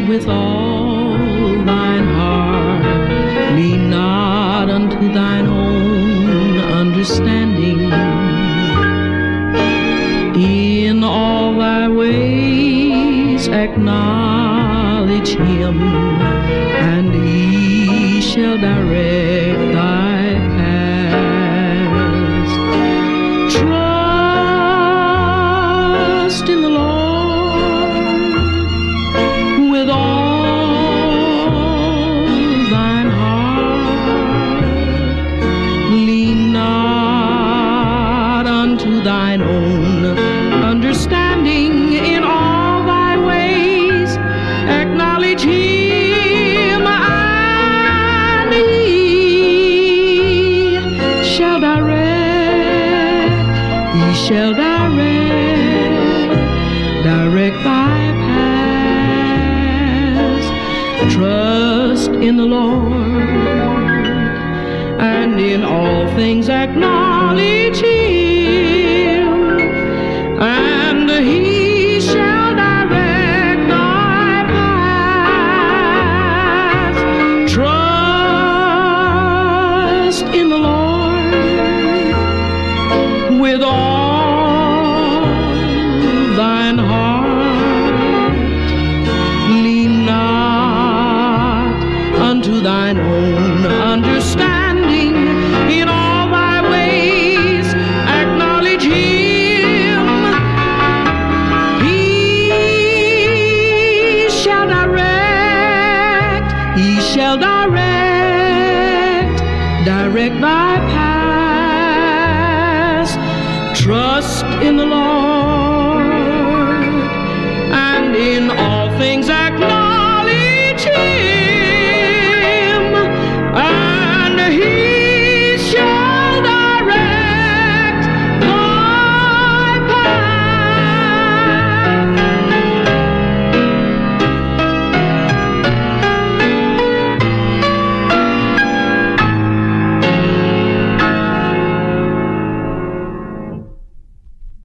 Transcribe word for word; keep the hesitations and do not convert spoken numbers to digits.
with all thine heart. Lean not unto thine own understanding. In all thy ways acknowledge him, and he shall direct thy paths. Trust in the Lord with all thine heart. Lean not unto thine own understanding. In all thy ways acknowledge him, and he shall direct, he shall direct, direct thy paths. Trust in the Lord, and in all things acknowledge him, and he shall direct thy paths. Trust in the Lord with all thine heart. Lean not unto thine own understanding. In all thy ways acknowledge him, he shall direct, he shall direct, direct thy paths. Trust in the Lord, and in all things